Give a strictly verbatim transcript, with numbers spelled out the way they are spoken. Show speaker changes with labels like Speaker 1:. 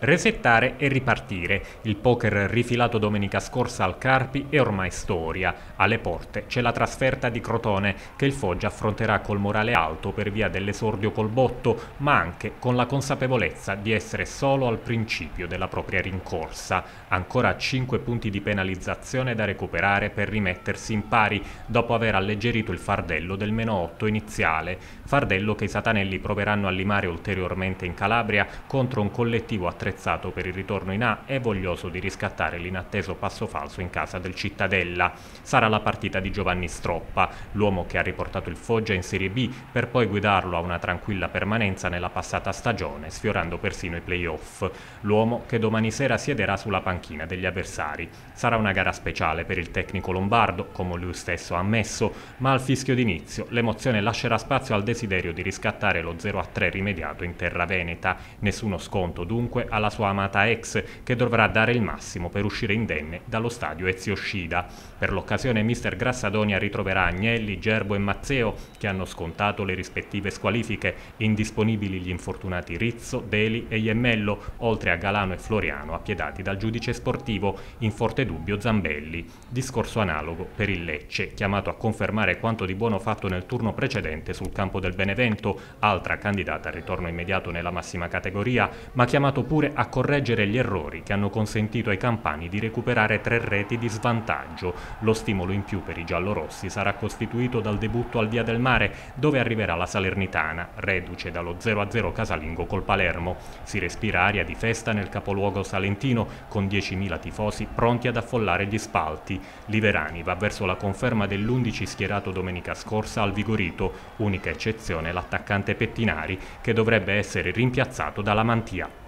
Speaker 1: Resettare e ripartire. Il poker rifilato domenica scorsa al Carpi è ormai storia. Alle porte c'è la trasferta di Crotone che il Foggia affronterà col morale alto per via dell'esordio col botto, ma anche con la consapevolezza di essere solo al principio della propria rincorsa. Ancora cinque punti di penalizzazione da recuperare per rimettersi in pari dopo aver alleggerito il fardello del meno otto iniziale. Fardello che i satanelli proveranno a limare ulteriormente in Calabria contro un collettivo attrezzato per il ritorno in A e voglioso di riscattare l'inatteso passo falso in casa del Cittadella. Sarà la partita di Giovanni Stroppa, l'uomo che ha riportato il Foggia in Serie B per poi guidarlo a una tranquilla permanenza nella passata stagione, sfiorando persino i play-off. L'uomo che domani sera siederà sulla panchina degli avversari. Sarà una gara speciale per il tecnico lombardo, come lui stesso ha ammesso, ma al fischio d'inizio l'emozione lascerà spazio al desiderio di riscattare lo zero a tre rimediato in terra veneta. Nessuno sconto dunque alla sua amata ex, che dovrà dare il massimo per uscire indenne dallo stadio Ezio Scida. Per l'occasione mister Grassadonia ritroverà Agnelli, Gerbo e Mazzeo, che hanno scontato le rispettive squalifiche, indisponibili gli infortunati Rizzo, Deli e Iemmello, oltre a Galano e Floriano appiedati dal giudice sportivo, in forte dubbio Zambelli. Discorso analogo per il Lecce, chiamato a confermare quanto di buono fatto nel turno precedente sul campo del Benevento, altra candidata al ritorno immediato nella massima categoria, ma chiamato pure a correggere gli errori che hanno consentito ai campani di recuperare tre reti di svantaggio. Lo stimolo in più per i giallorossi sarà costituito dal debutto al Via del Mare, dove arriverà la Salernitana, reduce dallo zero a zero casalingo col Palermo. Si respira aria di festa nel capoluogo salentino, con diecimila tifosi pronti ad affollare gli spalti. Liverani va verso la conferma dell'undici schierato domenica scorsa al Vigorito, unica eccezione l'attaccante Pettinari, che dovrebbe essere rimpiazzato dalla Mantia.